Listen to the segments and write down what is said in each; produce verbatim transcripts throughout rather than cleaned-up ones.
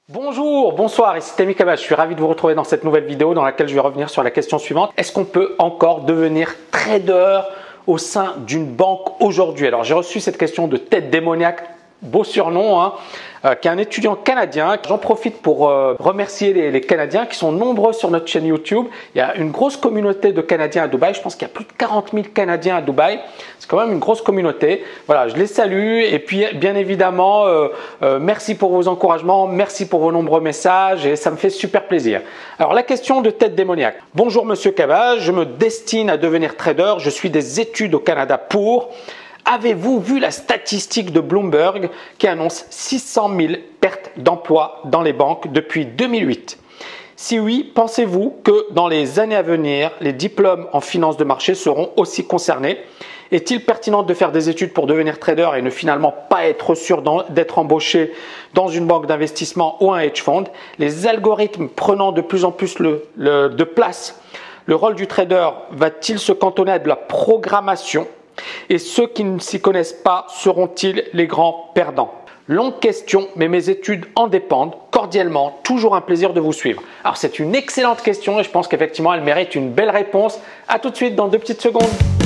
Bonjour, bonsoir, ici Tammy Kaba. Je suis ravi de vous retrouver dans cette nouvelle vidéo dans laquelle je vais revenir sur la question suivante. Est-ce qu'on peut encore devenir trader au sein d'une banque aujourd'hui? Alors j'ai reçu cette question de Tête démoniaque, beau surnom, hein, euh, qui est un étudiant canadien. J'en profite pour euh, remercier les, les Canadiens qui sont nombreux sur notre chaîne YouTube. Il y a une grosse communauté de Canadiens à Dubaï. Je pense qu'il y a plus de quarante mille Canadiens à Dubaï. C'est quand même une grosse communauté. Voilà, je les salue. Et puis, bien évidemment, euh, euh, merci pour vos encouragements. Merci pour vos nombreux messages et ça me fait super plaisir. Alors, la question de Tête démoniaque. Bonjour, monsieur Kaba. Je me destine à devenir trader. Je suis des études au Canada pour… Avez-vous vu la statistique de Bloomberg qui annonce six cent mille pertes d'emplois dans les banques depuis deux mille huit? Si oui, pensez-vous que dans les années à venir, les diplômes en finance de marché seront aussi concernés? Est-il pertinent de faire des études pour devenir trader et ne finalement pas être sûr d'être embauché dans une banque d'investissement ou un hedge fund? Les algorithmes prenant de plus en plus le, le, de place, le rôle du trader va-t-il se cantonner à de la programmation? Et ceux qui ne s'y connaissent pas seront-ils les grands perdants? Longue question, mais mes études en dépendent. Cordialement, toujours un plaisir de vous suivre. Alors c'est une excellente question et je pense qu'effectivement elle mérite une belle réponse. À tout de suite dans deux petites secondes.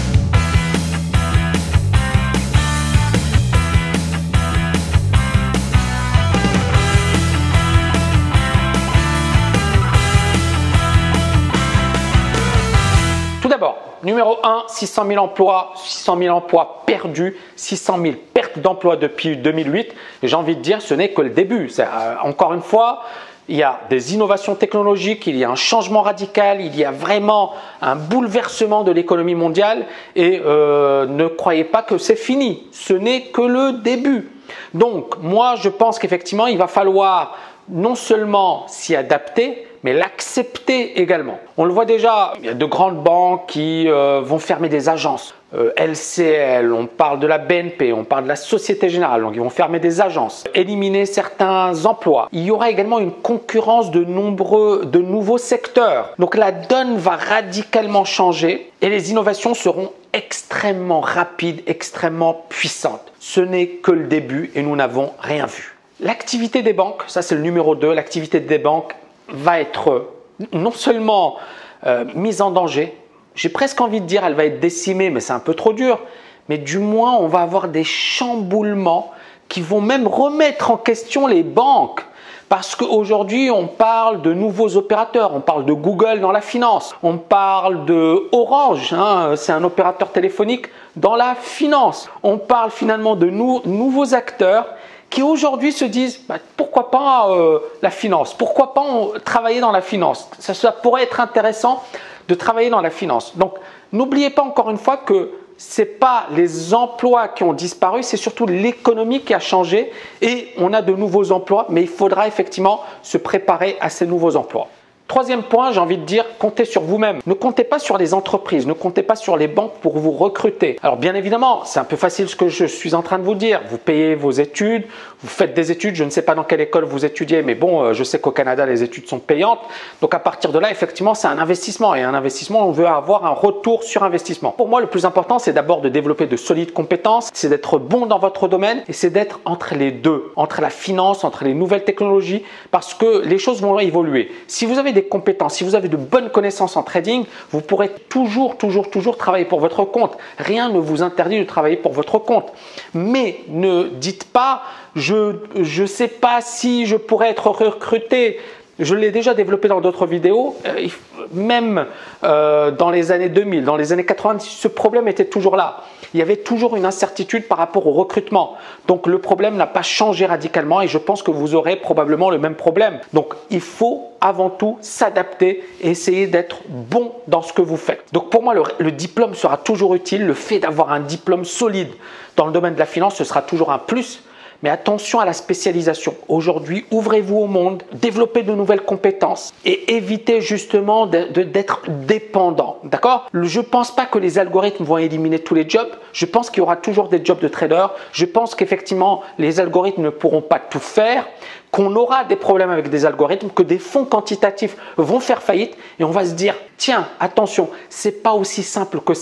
Tout d'abord, numéro un, six cent mille emplois, six cent mille emplois perdus, six cent mille pertes d'emplois depuis deux mille huit. J'ai envie de dire, ce n'est que le début. Euh, encore une fois, il y a des innovations technologiques, il y a un changement radical, il y a vraiment un bouleversement de l'économie mondiale et euh, ne croyez pas que c'est fini. Ce n'est que le début. Donc, moi, je pense qu'effectivement, il va falloir non seulement s'y adapter, mais l'accepter également. On le voit déjà, il y a de grandes banques qui euh, vont fermer des agences. Euh, L C L, on parle de la B N P, on parle de la Société Générale, donc ils vont fermer des agences, éliminer certains emplois. Il y aura également une concurrence de nombreux, de nouveaux secteurs. Donc la donne va radicalement changer et les innovations seront extrêmement rapides, extrêmement puissantes. Ce n'est que le début et nous n'avons rien vu. L'activité des banques, ça c'est le numéro deux, l'activité des banques va être non seulement euh, mise en danger, j'ai presque envie de dire elle va être décimée, mais c'est un peu trop dur, mais du moins on va avoir des chamboulements qui vont même remettre en question les banques. Parce qu'aujourd'hui, on parle de nouveaux opérateurs, on parle de Google dans la finance, on parle de Orange, hein, c'est un opérateur téléphonique dans la finance. On parle finalement de nou nouveaux acteurs qui aujourd'hui se disent bah, pourquoi pas euh, la finance, pourquoi pas on, travailler dans la finance, ça, ça pourrait être intéressant de travailler dans la finance. Donc n'oubliez pas encore une fois que ce n'est pas les emplois qui ont disparu, c'est surtout l'économie qui a changé et on a de nouveaux emplois, mais il faudra effectivement se préparer à ces nouveaux emplois. Troisième point, j'ai envie de dire, comptez sur vous-même. Ne comptez pas sur les entreprises, ne comptez pas sur les banques pour vous recruter. Alors bien évidemment, c'est un peu facile ce que je suis en train de vous dire. Vous payez vos études, vous faites des études, je ne sais pas dans quelle école vous étudiez, mais bon, je sais qu'au Canada, les études sont payantes. Donc à partir de là, effectivement, c'est un investissement. Et un investissement, on veut avoir un retour sur investissement. Pour moi, le plus important, c'est d'abord de développer de solides compétences, c'est d'être bon dans votre domaine et c'est d'être entre les deux, entre la finance, entre les nouvelles technologies, parce que les choses vont évoluer. Si vous avez des compétences, si vous avez de bonnes connaissances en trading, vous pourrez toujours, toujours, toujours travailler pour votre compte. Rien ne vous interdit de travailler pour votre compte. Mais ne dites pas, je ne sais pas si je pourrais être recruté. Je l'ai déjà développé dans d'autres vidéos, euh, même euh, dans les années deux mille, dans les années quatre-vingt-dix, ce problème était toujours là. Il y avait toujours une incertitude par rapport au recrutement. Donc le problème n'a pas changé radicalement et je pense que vous aurez probablement le même problème. Donc il faut avant tout s'adapter et essayer d'être bon dans ce que vous faites. Donc pour moi, le, le diplôme sera toujours utile. Le fait d'avoir un diplôme solide dans le domaine de la finance, ce sera toujours un plus. Mais attention à la spécialisation. Aujourd'hui, ouvrez-vous au monde, développez de nouvelles compétences et évitez justement d'être de, de, dépendant. D'accord? Je ne pense pas que les algorithmes vont éliminer tous les jobs. Je pense qu'il y aura toujours des jobs de trader. Je pense qu'effectivement, les algorithmes ne pourront pas tout faire, qu'on aura des problèmes avec des algorithmes, que des fonds quantitatifs vont faire faillite et on va se dire, tiens, attention, ce n'est pas aussi simple que ça.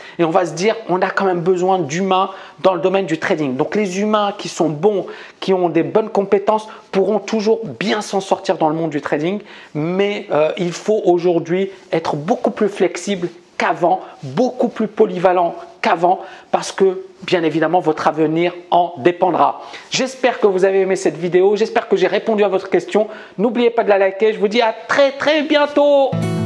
et on va se dire on a quand même besoin d'humains dans le domaine du trading. Donc les humains qui sont bons, qui ont des bonnes compétences pourront toujours bien s'en sortir dans le monde du trading, mais euh, il faut aujourd'hui être beaucoup plus flexible qu'avant, beaucoup plus polyvalent qu'avant parce que bien évidemment votre avenir en dépendra. J'espère que vous avez aimé cette vidéo, j'espère que j'ai répondu à votre question. N'oubliez pas de la liker, je vous dis à très très bientôt.